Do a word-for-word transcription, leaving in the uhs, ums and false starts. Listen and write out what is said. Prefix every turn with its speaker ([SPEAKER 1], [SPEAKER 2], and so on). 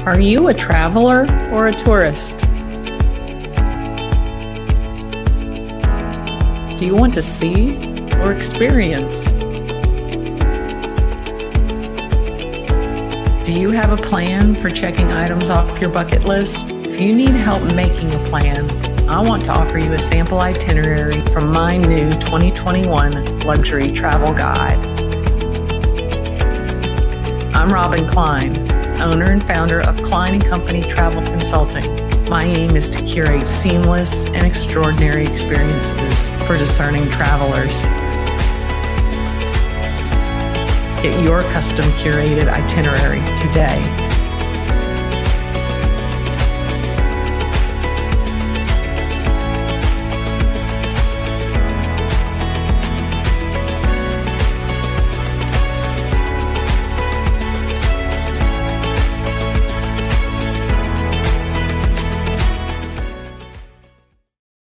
[SPEAKER 1] Are you a traveler or a tourist? Do you want to see or experience? Do you have a plan for checking items off your bucket list? If you need help making a plan, I want to offer you a sample itinerary from my new twenty twenty-one luxury travel guide. I'm Robin Cline, owner and founder of Cline Co Travel Consulting. My aim is to curate seamless and extraordinary experiences for discerning travelers. Get your custom curated itinerary today.